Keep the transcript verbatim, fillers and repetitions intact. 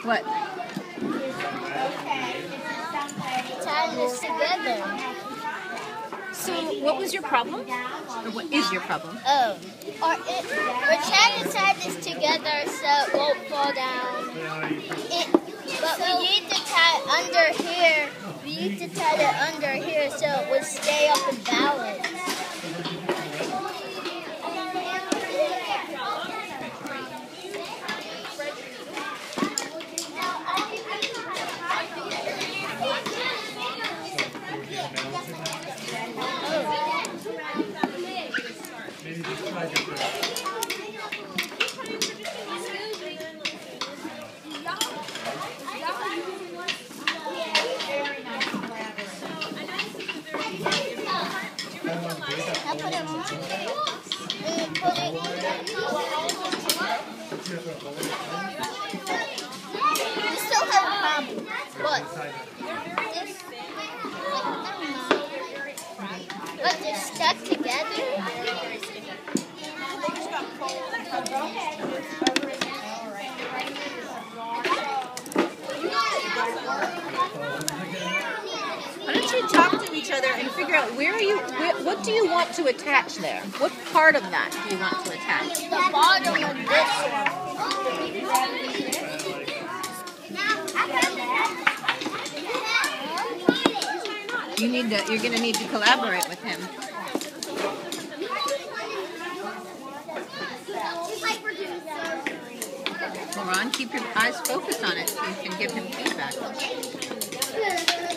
What? Tying this together. So, what was your problem? Or what is your problem? Oh. Or it, we're trying to tie this together so it won't fall down. It, but we need to tie it under here. We need to tie it under here so it would stay up and balance. I put it on. And put it. We still have a problem. What? This. But they're stuck together. Why don't you talk to each other and figure out where are you, where, what do you want to attach there? What part of that do you want to attach? The bottom of this one. You need to, you're going to need to collaborate with him. Well, Ron, keep your eyes focused on it so you can give him feedback.